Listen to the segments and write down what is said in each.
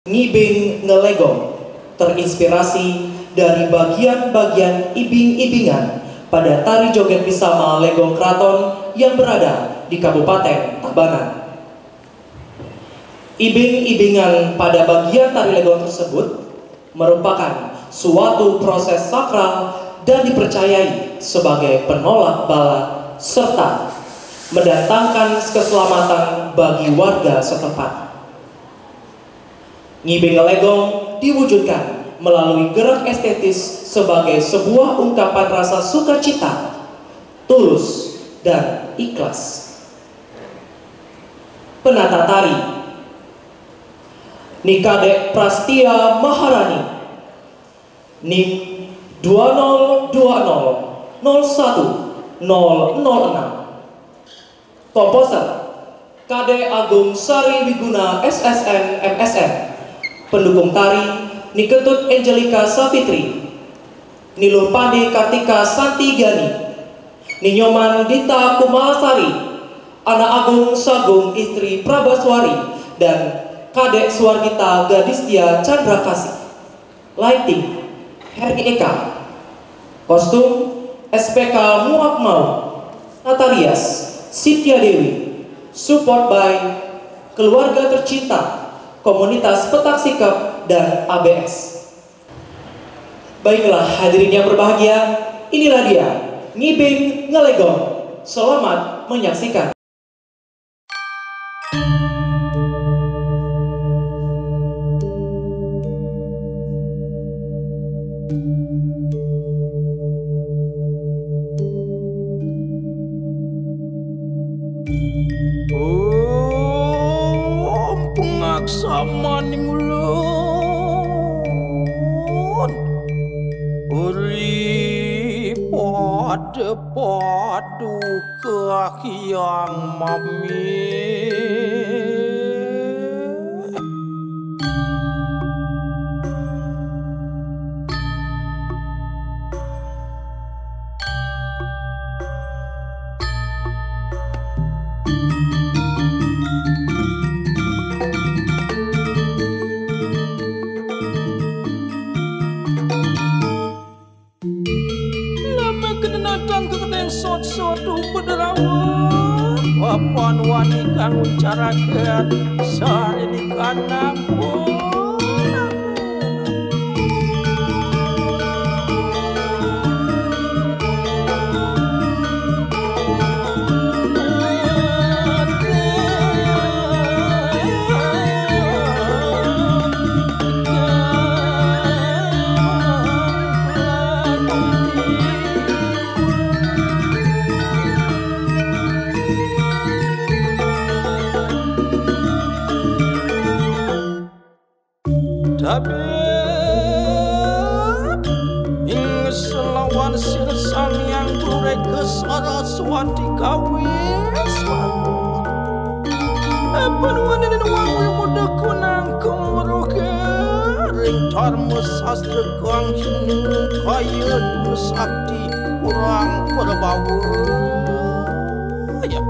Ngibing Ngelegong terinspirasi dari bagian-bagian ibing-ibingan pada tari joget Bisama Legong Kraton yang berada di Kabupaten Tabanan. Ibing-ibingan pada bagian tari legong tersebut merupakan suatu proses sakral dan dipercayai sebagai penolak bala serta mendatangkan keselamatan bagi warga setempat. Ngibing Ngelegong diwujudkan melalui gerak estetis sebagai sebuah ungkapan rasa sukacita, tulus, dan ikhlas. Penata tari Nikade Prastia Maharani, NIM 2020010006. Komposer Kade Agung Sari Wiguna SSN MSN. Pendukung tari Niketut Angelika Savitri, Nilur Pandi Kartika Santigani, Ninyoman Dita Kumalasari, Anak Agung Sagung Istri Prabaswari, dan Kadek Suargita Gadistia Chandra Kasih. Lighting Heri Eka. Kostum SPK Muak Mau, Natarias Sitya Dewi. Support by Keluarga Tercinta, Komunitas Petak Sikap, dan ABS. Baiklah hadirin yang berbahagia, inilah dia Ngibing Ngelegong. Selamat menyaksikan. Sama ning ulun uri padu kahyang mami sotu bederawan papan wani kang uncarakeun salilikan ampun. Tapi ing selawan sirsang yang turek kesaraswati kawis panuan dan wangi muda kunang kemuruke ring dharma sastra kang hinung kaya sakti kurang perbawu ya.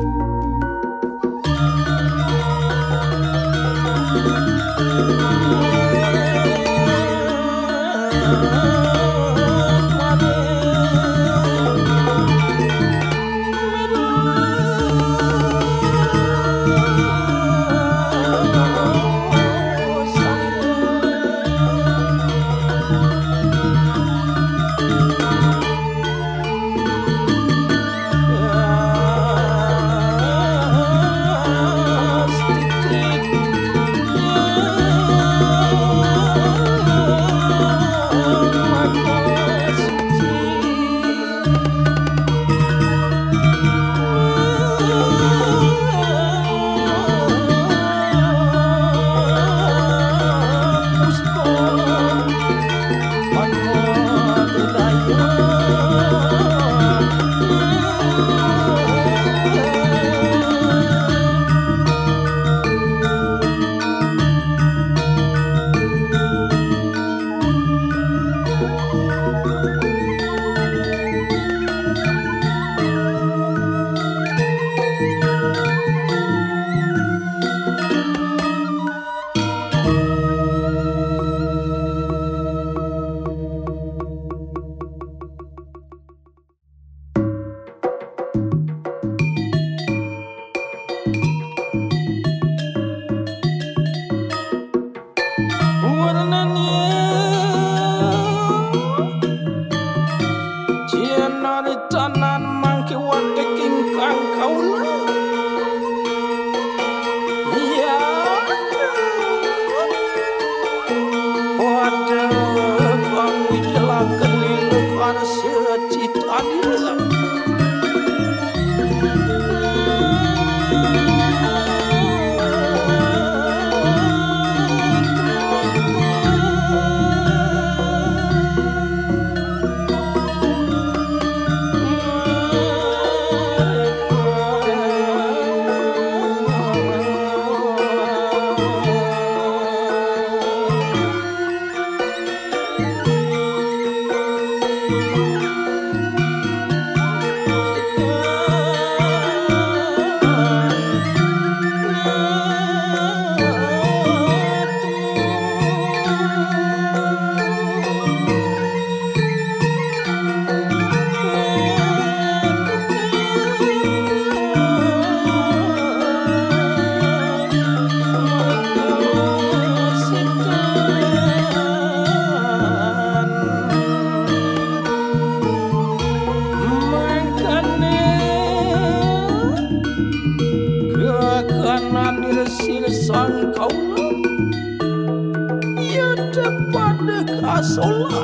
asolah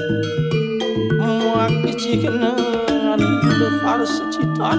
muakicikenan lefar secitan